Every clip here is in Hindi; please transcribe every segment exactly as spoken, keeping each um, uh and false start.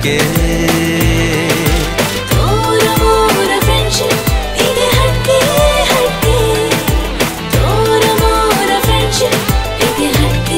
हटके तोरा मोरा फ्रेंडशिप इगे हटके हटके तोरा मोरा फ्रेंडशिप इगे हटके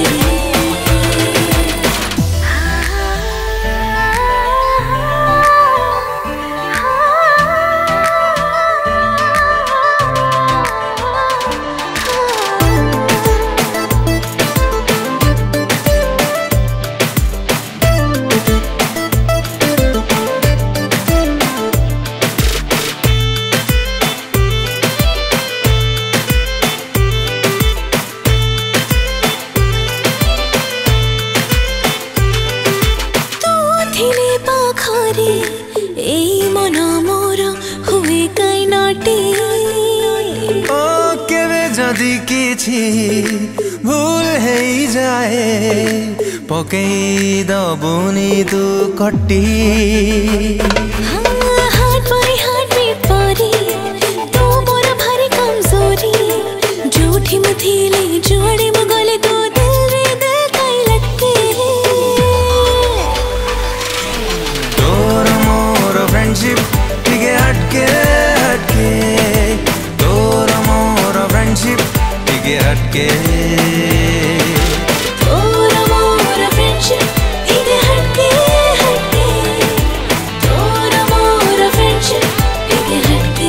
ए मन मोर हुए काई नाटी ओ केवे जदि किछि भूल हेई जाए पकई दबुनी तू कट्टी हार्ट बाई हार्ट बीट परी तू मोर भारी कमजोरी झूठी मुथिले जुआड़े मगले तो दिल रे दिल काई लटके फ्रेंडशिप इगे हटके हटके तोरा मोरा फ्रेंडशिप इगे हटके तोरा मोरा फ्रेंडशिप इगे हटके हटके तोरा मोरा फ्रेंडशिप इगे हटके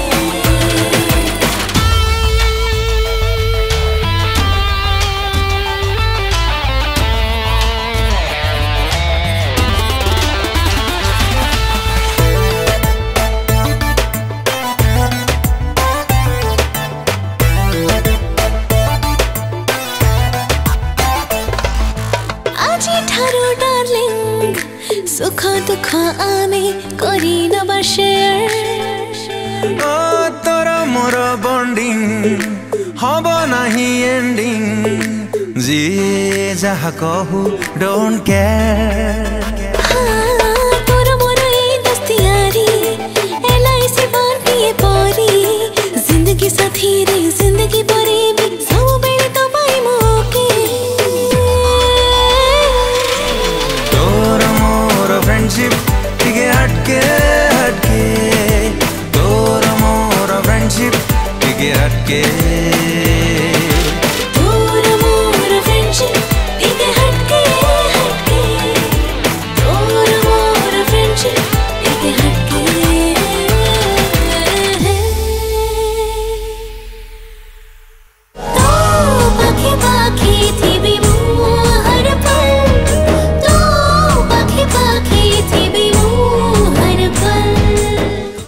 डार्लिंग सुख दुख आमे करी नबा शेयर ओ तोरा मोर बॉन्डिंग हब नाही एंडिंग जी जहा कहू डोंट केयर तोरा मोर ए दस्तियारी एलआईसी बांटिए परी जिंदगी साथी रे जिंदगी परी भी सब बेड़ी तो पाई मोके फ्रेंडशिप इगे हटके हटके तोरा मोरा फ्रेंडशिप इगे हटके